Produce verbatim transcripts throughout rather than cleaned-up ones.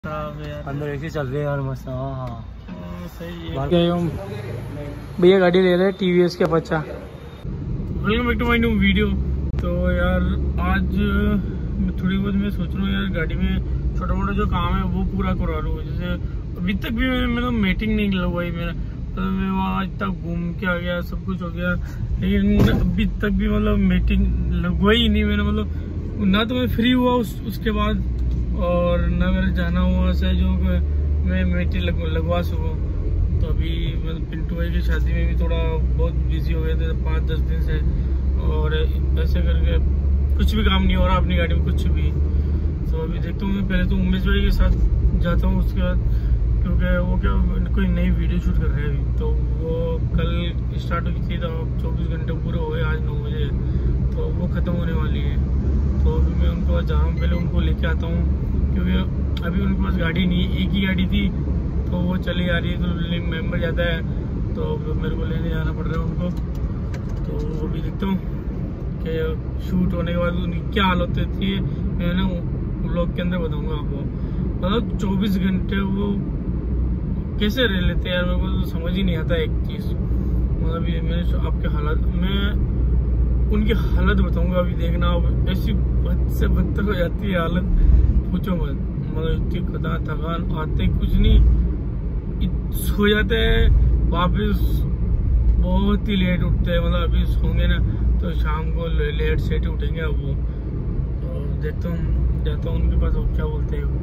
अंदर ऐसे चल रहे हैं यार मस्त। हाँ हाँ सही है। भैया गाड़ी ले रहे हैं टीवीएस के बच्चा। Welcome back to my new video. तो यार आज थोड़ी बहुत मैं सोच रहा हूँ यार गाड़ी में छोटा मोटा जो काम है वो पूरा करवा लूँ। जैसे अभी तक भी मैंने मतलब मीटिंग नहीं लगवाई मेरा, तो मैं वहाँ आज तक घूम के आ गया, सब कुछ हो गया, लेकिन अभी तक भी मतलब मीटिंग लगवाई नहीं मैंने। मतलब ना तो मैं फ्री हुआ उस, उसके बाद और ना मेरा जाना हुआ ऐसा जो मैं मीटिंग लग, लगवा सकूँ। तो अभी मतलब पिंटू भाई की शादी में भी थोड़ा बहुत बिजी हो गए थे पाँच दस दिन से, और ऐसे करके कुछ भी काम नहीं हो रहा अपनी गाड़ी में कुछ भी। तो अभी देखता हूँ मैं पहले तो उमेश भाई के साथ जाता हूँ, उसके बाद क्योंकि वो क्या कोई नई वीडियो शूट कर रहे हैं अभी, तो वो कल स्टार्ट हुई थी, तो चौबीस घंटे पूरे हो गए, आज नौ बजे तो वो ख़त्म होने वाली है। तो अभी मैं उनको पास जा रहा हूँ, पहले उनको लेके आता हूँ क्योंकि अभी उनके पास गाड़ी नहीं, एक ही गाड़ी थी तो वो चली आ रही है, तो मेंबर जाता है तो मेरे को लेने जाना पड़ रहा है उनको। तो अभी देखता हूँ कि शूट होने के बाद उनकी क्या हालत होती है, मैं ना व्लॉग के अंदर बताऊँगा आपको। मतलब चौबीस घंटे वो कैसे रह लेते हैं यार, मेरे को तो समझ ही नहीं आता एक चीज़। मतलब ये मैंने आपके हालत मैं उनकी हालत बताऊंगा, अभी देखना अब ऐसी बद से बदतर हो जाती है हालत, पूछो मत। मतलब इतनी खता थकान आते कुछ नहीं, सो जाते हैं वापस बहुत ही लेट उठते हैं। मतलब अभी सोंगे ना तो शाम को लेट सेट उठेंगे अब वो। तो देखता हूँ जाता हूँ उनके पास, अब क्या बोलते हैं वो।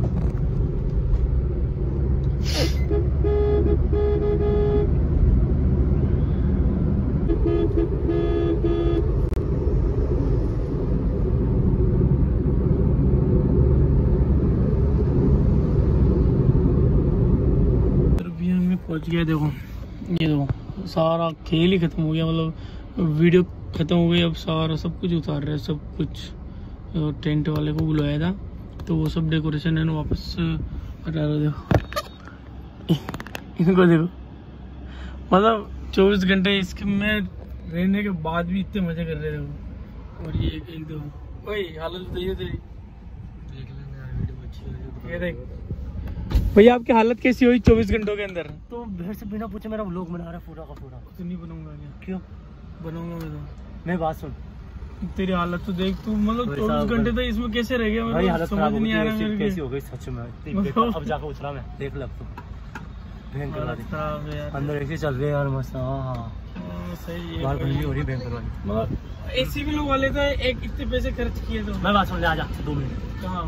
पहुंच गया, देखो ये देखो सारा खेल ही खत्म हो गया, मतलब वीडियो खत्म हो गई। अब सारा सब कुछ उतार रहे हैं, सब कुछ टेंट वाले को बुलाया था तो वो सब डेकोरेशन है ना वापस हटा रहे। देखो इनको देखो, मतलब चौबीस घंटे इसके में रहने के बाद भी इतने मजे कर रहे थे। और ये एक दो भाई हालत बताइए तेरी, देख लेना वीडियो अच्छी है। ये देख भैया आपकी हालत कैसी हुई चौबीस घंटों के अंदर? तो भेड़ से बिना पूछे मेरा व्लॉग बना रहा है पूरा का पूरा। कुछ नहीं बनाऊंगा क्या? क्यों बनाऊंगा मैं तो। मैं बात सुन, तेरी हालत तो देख तू, मतलब चौबीस घंटे तो इसमें कैसे रह गया, भाई हालत समझ नहीं आ रहा मेरे कैसी हो गई सच में। अब जाकर उतरा मैं, देख ले अब तो भयंकर खराब है यार, अंदर ऐसे चल रहे हैं यार मस्त। हाँ हाँ सही है, बाहर ठंडी हो रही है भयंकर वाली। मतलब एसी भी लगवा लेता है, एक इतने पैसे खर्च किए तो। मैं बात सुन ले, आजा दो मिनट कहाँ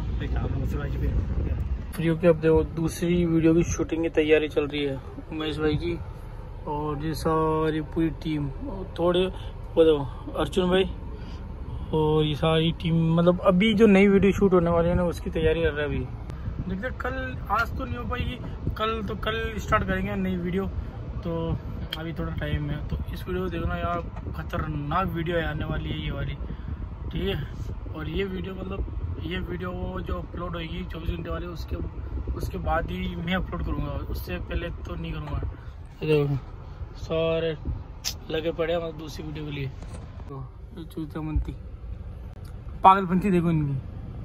फ्री होके। अब देखो दूसरी वीडियो की शूटिंग की तैयारी चल रही है उमेश भाई की, और ये सारी पूरी टीम, थोड़े वो देखो अर्जुन भाई और ये सारी टीम, मतलब अभी जो नई वीडियो शूट होने वाली है ना उसकी तैयारी कर रहे हैं अभी। देखते कल, आज तो नहीं हो पाएगी, कल तो कल स्टार्ट करेंगे नई वीडियो, तो अभी थोड़ा टाइम है। तो इस वीडियो को देखना यार, खतरनाक वीडियो आने वाली है ये वाली, ठीक है। और ये वीडियो मतलब ये वीडियो जो अपलोड होगी चौबीस घंटे वाली, उसके उसके बाद ही मैं अपलोड करूँगा, उससे पहले तो नहीं करूँगा। देखो सारे लगे पड़े हैं मतलब दूसरी वीडियो के लिए। तो चूता मनती पागलपंती देखो इनकी।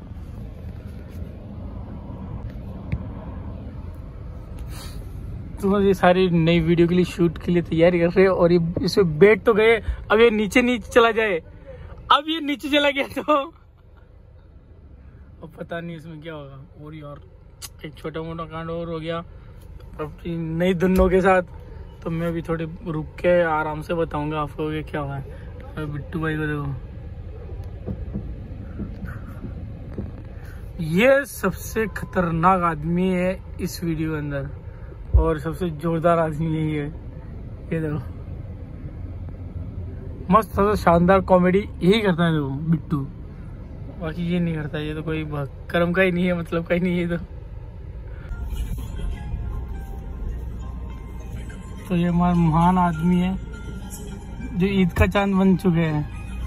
तो ये सारी नई वीडियो के लिए शूट के लिए तैयारी कर रहे हैं, और ये इसमें बैठ तो गए, अब ये नीचे नीचे चला जाए, अब ये नीचे चला गया तो अब पता नहीं इसमें क्या होगा। और यार एक छोटा मोटा कांड और हो गया अपनी नई धुनों के साथ, तो मैं भी थोड़े रुक के आराम से बताऊंगा आपको कि क्या हुआ है। बिट्टू भाई को देखो, ये सबसे खतरनाक आदमी है इस वीडियो के अंदर, और सबसे जोरदार आदमी यही है। ये देखो मस्त सबसे शानदार कॉमेडी यही करता है देखो बिट्टू, बाकी ये नहीं करता। ये तो कोई कर्म का ही नहीं है, मतलब का ही नहीं है। तो तो ये हमारा महान आदमी है जो ईद का चांद बन चुके हैं।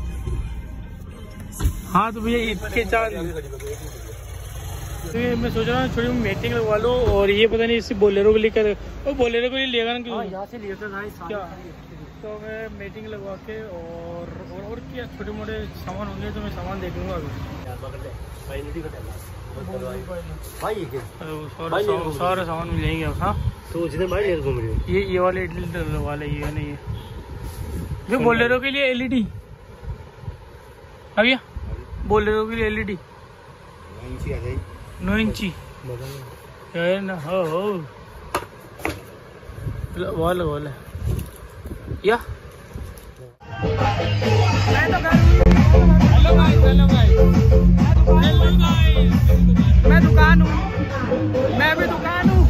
हाँ तो भैया ईद के चांद, तो ये मैं सोच रहा हूँ थोड़ी मीटिंग लगवा लो, और ये पता नहीं इससे बोलेरो को लेकर, वो बोलेरो को लेगा ना क्यों? यहाँ से लिए थे क्या? तो मैं मीटिंग लगवा के और और, और क्या छोटे मोटे सामान होंगे तो मैं सामान देख लूँगा अभी। भाई सारे सामान मिल जाएंगे। हाँ तो जितने भाई लेकर घूम रही हो ये ये वाले वाले ये नहीं है जो बोलेरो के लिए एलईडी भैया बोलेरो के लिए एलईडी नौ इंची है ना। हो हो वाले वाले या hello guys hello guys hello guys मैं दुकान हूँ मैं भी दुकान हूँ।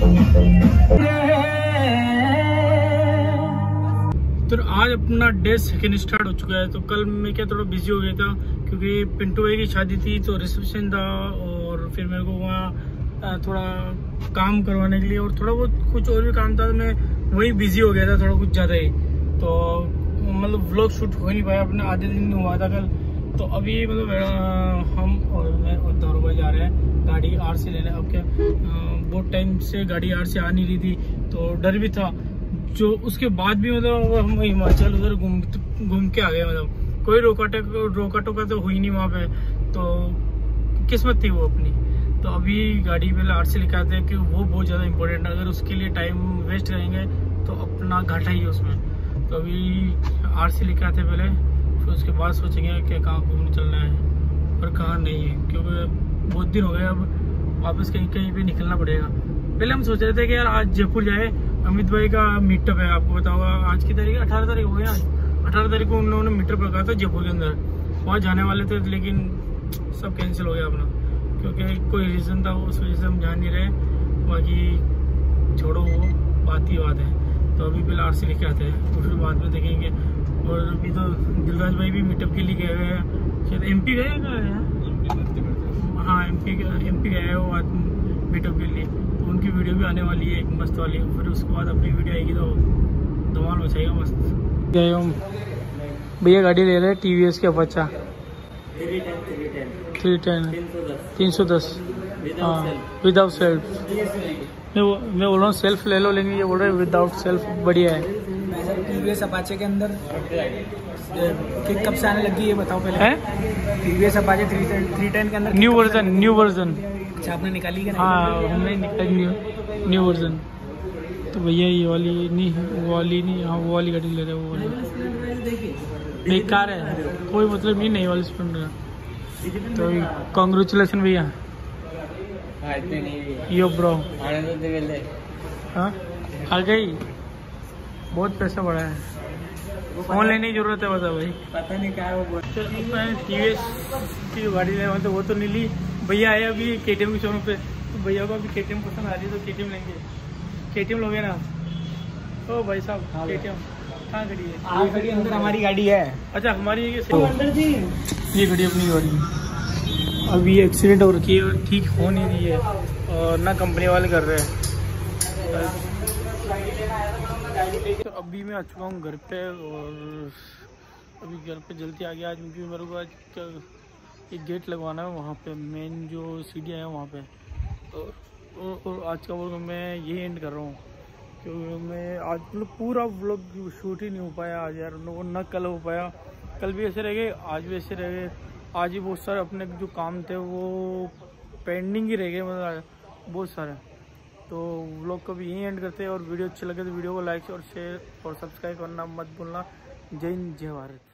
तो आज अपना डे सेकेंड स्टार्ट हो चुका है। तो कल मैं क्या थोड़ा बिजी हो गया था क्योंकि पिंटू भाई की शादी थी तो रिसेप्शन था और फिर मेरे को वहाँ थोड़ा काम करवाने के लिए और थोड़ा बहुत कुछ और भी काम था तो मैं वही बिजी हो गया था थोड़ा कुछ ज़्यादा ही। तो मतलब व्लॉग शूट हो नहीं पाया अपने आधे दिन हुआ था कल। तो अभी मतलब हम और मैं और दारू भाई जा रहे हैं गाड़ी आर सी लेने। अब क्या बहुत टाइम से गाड़ी आर सी आ नहीं रही थी तो डर भी था। जो उसके बाद भी मतलब हम हिमाचल उधर घूम घूम के आ गए। मतलब कोई रोका रोका टोका तो हुई नहीं वहाँ पे तो किस्मत थी वो अपनी। तो अभी गाड़ी पहले आर सी लेके आते हैं कि वो बहुत ज़्यादा इंपॉर्टेंट है। अगर उसके लिए टाइम वेस्ट करेंगे तो अपना घाटा ही है उसमें। तो अभी आर सी लेके आते पहले फिर उसके बाद सोचेंगे कि कहाँ घूमने चलना है और कहाँ नहीं है क्योंकि बहुत दिन हो गए अब वापस कहीं कहीं पे निकलना पड़ेगा। पहले हम सोच रहे थे कि यार आज जयपुर जाए। अमित भाई का मीटअप है आपको बताओ आज की तारीख अठारह तारीख हो गई। आज अठारह तारीख को उन्होंने मीटअप रखा था जयपुर के अंदर वहाँ जाने वाले थे लेकिन सब कैंसिल हो गया अपना क्योंकि कोई रीज़न था उस वजह से हम जा नहीं रहे। बाकी छोड़ो वो बात ही बात है। तो अभी पहले आर सी लेके आते हैं और फिर बाद में देखेंगे। और अभी तो दिलराज भाई भी मीटअप के लिए गए हुए हैं शायद एम पी गए हैं। हाँ एम पी एम पी गए हैं वो आज मीटअप के लिए। तो उनकी वीडियो भी आने वाली है एक मस्त वाली। फिर उसके बाद अपनी वीडियो आएगी तो धमाल हो जाएगा मस्त। गए हम भैया गाड़ी ले रहे हैं टी वी एस के बच्चा थ्री टेन तीन सौ दस हाँ विदाउट सेल्फ। मैं मैं बोल रहा हूँ सेल्फ ले लो लेकिन ये बोल रहे हैं विदाउट सेल्फ बढ़िया है। टीवीएस अपाचे के अंदर किक कब से आने लगी है बताओ पहले है। टीवीएस अपाचे थ्री टेन के अंदर न्यू वर्जन न्यू वर्जन अच्छा आपने निकाली क्या? हाँ हमने निकाली न्यू न्यू वर्जन। तो भैया ये वाली नहीं वो वाली नहीं हाँ वो वाली गाड़ी ले रहे हैं वो वाली बेकार है कोई मतलब नहीं नई वाली स्प्लेंडर। तो कॉन्ग्रेचुलेसन भैया यो ब्रो हाँ आ गई बहुत पैसा बढ़ा है फोन लेने की जरूरत है बता भाई पता नहीं क्या है वो टी वी एस की जो गाड़ी ले तो वो तो नहीं ली। भैया आए अभी के टी एम के शोरूम पे तो भैया को अभी के टी एम पसंद आ रही है तो के टी एम लेंगे। के टी एम लोगे ना ओ भाई साहब के टी एम कहाँ खड़ी है? गाड़ी अंदर हमारी गाड़ी है। अच्छा हमारी ये गाड़ी अपनी गाड़ी अभी एक्सीडेंट हो रखी है और ठीक हो नहीं रही है और ना कंपनी वाले कर रहे हैं। तो अभी मैं आ चुका हूँ घर पे और अभी घर पे जल्दी आ गया आज क्योंकि मेरे को आज एक गेट लगवाना है वहाँ पे मेन जो सीढ़ियाँ हैं वहाँ पे। और, और, और आज का व्लॉग मैं यही एंड कर रहा हूँ क्योंकि मैं आज मतलब पूरा व्लॉग शूट ही नहीं हो पाया आज यार न कल हो पाया। कल भी ऐसे रह गए आज भी ऐसे रह गए। आज ही बहुत सारे अपने जो काम थे वो पेंडिंग ही रह गए मतलब बहुत सारे। तो व्लॉग को भी यहीं एंड करते हैं और वीडियो अच्छी लगे तो वीडियो को लाइक और शेयर और सब्सक्राइब करना मत भूलना। जय हिंद जय भारत।